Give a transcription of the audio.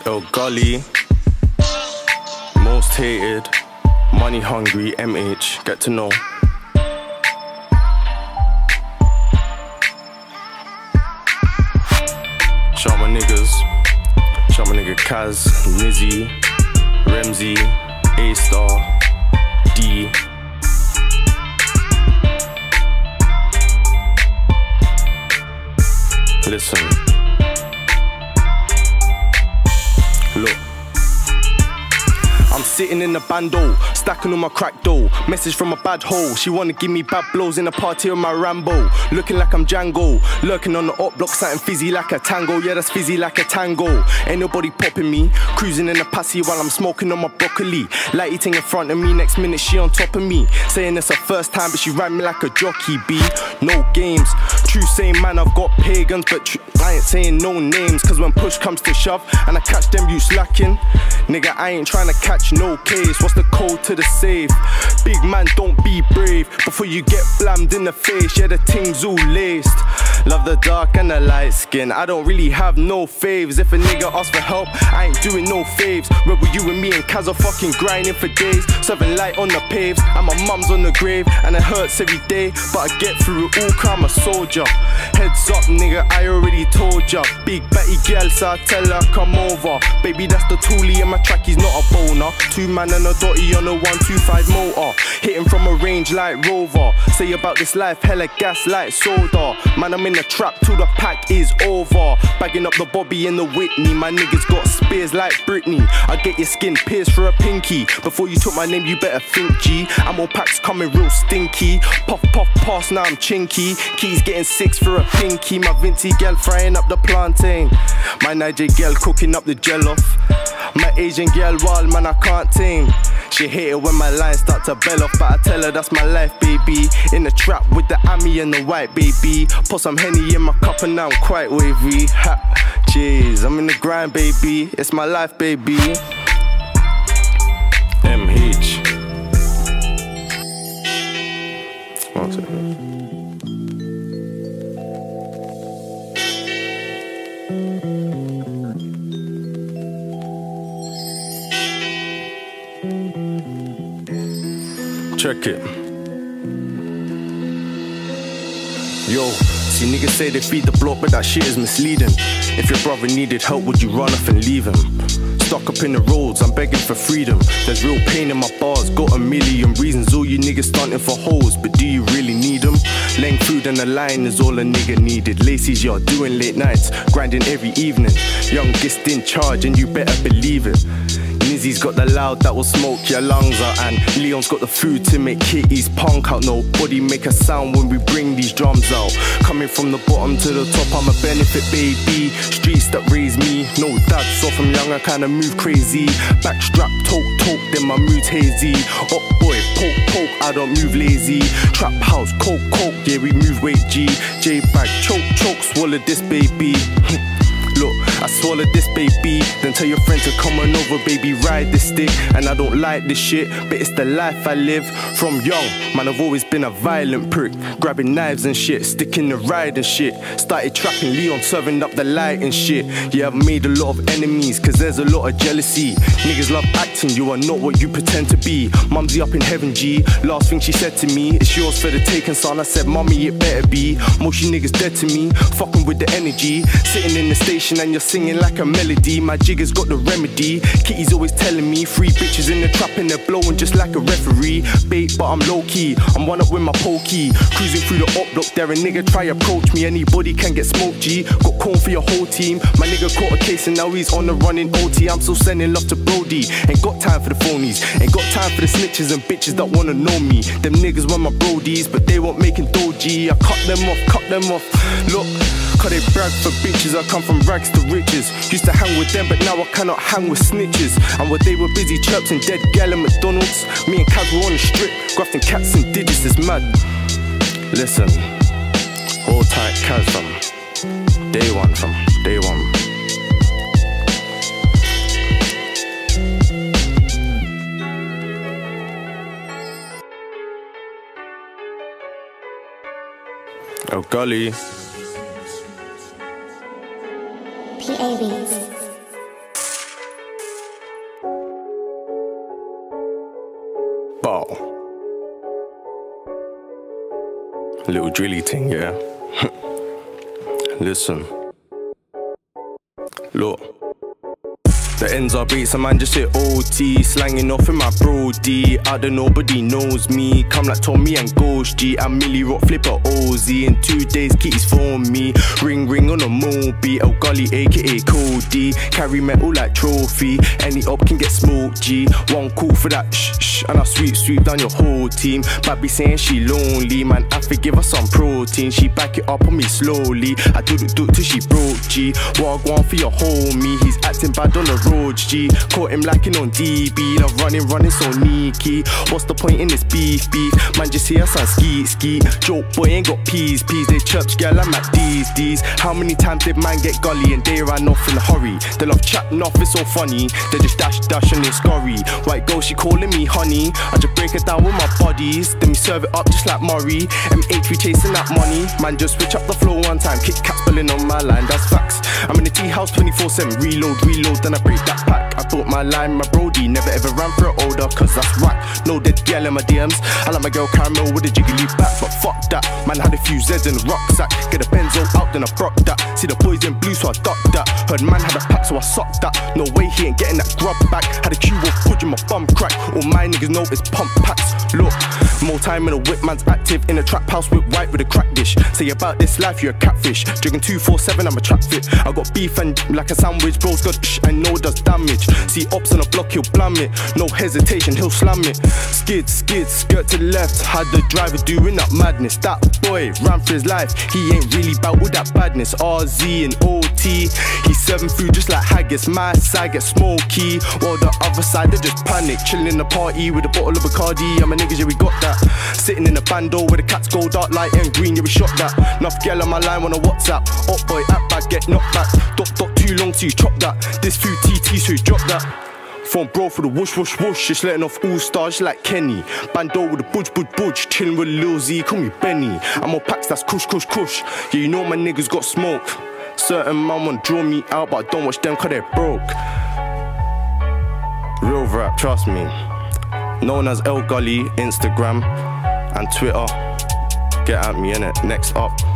Oh golly, most hated, money hungry, MH, get to know. Shout my niggas, shout my nigga Kaz, Nizzy, Remzy, A-Star, D. Listen. Look, I'm sitting in the bando, stacking on my crack dough. Message from a bad hoe, she wanna give me bad blows in the party of my Rambo. Looking like I'm Django, lurking on the up block, something fizzy like a tango. Yeah, that's fizzy like a tango. Ain't nobody popping me, cruising in the passy while I'm smoking on my broccoli. Light eating in front of me, next minute she on top of me. Saying it's her first time, but she ride me like a jockey, B. No games, true saying man, I've got pagans, but I ain't saying no names. Cause when push comes to shove, and I catch them you slacking, nigga, I ain't trying to catch no case. What's the code to the safe? Big man, don't be brave before you get blammed in the face. Yeah, the thing's all laced. Love the dark and the light skin, I don't really have no faves. If a nigga asks for help, I ain't doing no faves. Rebel, you and me and Kaz are fucking grinding for days, serving light on the paves, and my mum's on the grave, and it hurts every day, but I get through it all cause I'm a soldier. Heads up nigga, I already told ya. Big batty girl, so I tell her come over. Baby, that's the toolie in my track, he's not a boner. 2 man and a dotty on a 125 motor, hitting from a range like Rover. Say about this life, hella gas like soda. Man, I'm in the trap till the pack is over. Bagging up the Bobby and the Whitney. My niggas got spears like Britney. I get your skin pierced for a pinky. Before you took my name, you better think, G. Ammo packs coming real stinky. Puff, puff, pass, now I'm chinky. Keys getting 6 for a pinky. My Vinci gal frying up the plantain. My Niger gal cooking up the jollof. My Asian gal wild, man, I can't tame. She hate it when my lines start to bell off, but I tell her that's my life, baby. In the trap with the Ami and the white, baby. Put some Henny in my cup and now I'm quite wavy. Ha, jeez, I'm in the grind, baby. It's my life, baby. MH. One second. Check it. Yo, see niggas say they feed the block, but that shit is misleading. If your brother needed help, would you run off and leave him? Stuck up in the roads, I'm begging for freedom. There's real pain in my bars, got a million reasons. All you niggas stunting for hoes, but do you really need them? Laying food on the line is all a nigga needed. Lacy's yard, doing late nights, grinding every evening. Youngest in charge, and you better believe it. Nizzy's got the loud that will smoke your lungs out, and Leon's got the food to make kitties punk out. Nobody make a sound when we bring these drums out. Coming from the bottom to the top, I'm a benefit, baby. Streets that raised me, no dad, so from young I kinda move crazy. Backstrap, talk, then my mood's hazy. Up boy, poke, I don't move lazy. Trap house, coke, yeah we move weight G. J-bag, choke, swallow this baby. Look, I swallowed this baby, then tell your friend to come on over, baby, ride this stick. And I don't like this shit, but it's the life I live. From young, man, I've always been a violent prick. Grabbing knives and shit, sticking the ride and shit. Started trapping Leon, serving up the light and shit. Yeah, I've made a lot of enemies, cause there's a lot of jealousy. Niggas love acting, you are not what you pretend to be. Mumsy up in heaven, G. Last thing she said to me, it's yours for the taking, son. I said, mommy, it better be. Most you niggas dead to me, fucking with the energy. Sitting in the station and you're singing like a melody. My jigger's got the remedy. Kitty's always telling me 3 bitches in the trap and they're blowing just like a referee. Bait, but I'm low-key, I'm one up with my pokey. Cruising through the up block, there a nigga try approach me. Anybody can get smoked, G. Got corn for your whole team. My nigga caught a case and now he's on the running OT. I'm still sending love to Brody. Ain't got time for the phonies, ain't got time for the snitches and bitches that wanna know me. Them niggas were my brodies, but they weren't making doji. I cut them off. Look, cause they brag for bitches, I come from rags to riches. Used to hang with them, but now I cannot hang with snitches. And while they were busy chirping dead gal at McDonald's, me and Kaz were on the strip, grafting cats and digits, is mad. Listen, hold tight Kaz from day one, Oh golly. PA Beats. Wow. Little drilly thing, yeah. Listen. Look. The ends are beats, a man just hit OT. Slanging off in my brody. Out there nobody knows me. Come like Tommy and Ghost G. I'm Millie Rock Flipper OZ. In 2 days Kitty's phone me. Ring ring on a Moby. El Gully aka Cody. Carry metal like trophy. Any up can get smoked G. One call for that shh shh. And I sweep down your whole team. But be saying she lonely. Man I forgive her some protein. She back it up on me slowly. I do till she broke G. Walk one for your homie. He's acting bad on the road G. Caught him lacking on DB. Love running so sneaky. What's the point in this beef? Man just hear some ski. Joke boy ain't got peas. They chirps girl I'm at these. How many times did man get gully and they ran off in a hurry? They love chatting off, it's so funny. They just dash and they scurry. White girl she calling me honey. I just break it down with my bodies. Then we serve it up just like Murray. MH we chasing that money. Man just switch up the flow one time. Kick cat spelling on my line, that's facts. I'm in the tea house 24/7. Reload, then I break that pack. I bought my line, my brody. Never ever ran for it older, cause that's right. No dead girl in my DMs. I like my girl caramel with a jiggly back, but fuck that. Man had a few Z's in the rucksack. Get a benzo out, then I broke that. See the boys in blue, so I ducked that. Heard man had a pack, so I sucked that. No way he ain't getting that grub back. Had a Q-roll pudge in my bum crack. All my niggas know it's pump packs. Look, more time in a whip, man's active in a trap house with white with a crack dish. Say about this life, you're a catfish. Drinking 247, I'm a trap fit. I got beef and like a sandwich, bro's got shh, I know does damage. See ops on a block, he'll blam it. No hesitation, he'll slam it. Skid, skirt to the left. Had the driver doing that madness. That boy ran for his life. He ain't really bout with that badness. RZ and OT. He's serving food just like haggis. My side gets smoky, while the other side they just panic. Chilling in the party with a bottle of Bacardi. I'm a niggas, yeah we got that. Sitting in the bando where the cats go dark light and green, yeah we shot that. Enough girl on my line on a WhatsApp. Up boy app back, get knocked back. Dot too long till you chop that. This food TT so you drop that. From bro for the whoosh, just letting off all stars like Kenny. Bando with the budge, chilling with Lil Z, call me Benny. I'm on packs, that's kush. Yeah, you know my niggas got smoke. Certain man wanna draw me out, but I don't watch them cause they're broke. Real rap, trust me. Known as El Gully, Instagram and Twitter. Get at me, innit? Next up.